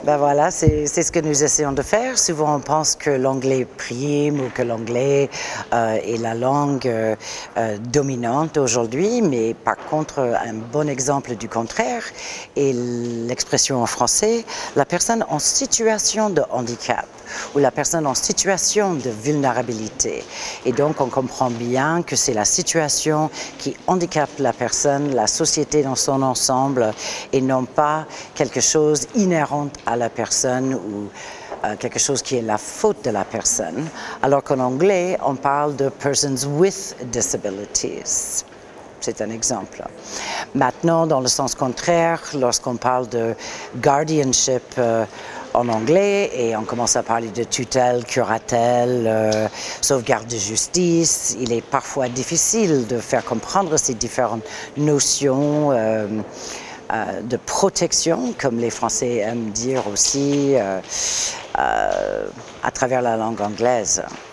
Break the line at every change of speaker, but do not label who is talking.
Ben voilà, c'est ce que nous essayons de faire. Souvent, on pense que l'anglais prime ou que l'anglais est la langue dominante aujourd'hui, mais par contre, un bon exemple du contraire est l'expression en français, la personne en situation de handicap ou la personne en situation de vulnérabilité. Et donc, on comprend bien que c'est la situation qui handicape la personne, la société dans son ensemble, et non pas quelque chose inhérent à la personne ou quelque chose qui est la faute de la personne, alors qu'en anglais, on parle de persons with disabilities. C'est un exemple. Maintenant, dans le sens contraire, lorsqu'on parle de guardianship en anglais et on commence à parler de tutelle, curatelle, sauvegarde de justice, il est parfois difficile de faire comprendre ces différentes notions de protection, comme les Français aiment dire aussi, à travers la langue anglaise.